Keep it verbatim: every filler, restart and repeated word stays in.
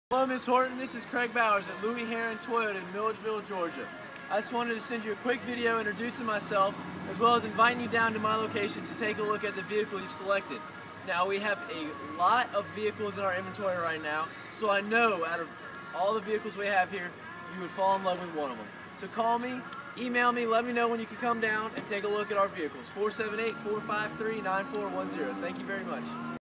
Hello, Miss Horton. This is Craig Bowers at Louie, Herron, Toyota in Milledgeville, Georgia. I just wanted to send you a quick video introducing myself, as well as inviting you down to my location to take a look at the vehicle you've selected. Now, we have a lot of vehicles in our inventory right now, so I know out of all the vehicles we have here, you would fall in love with one of them. So call me, email me, let me know when you can come down and take a look at our vehicles. four seven eight, four five three, nine four one zero. Thank you very much.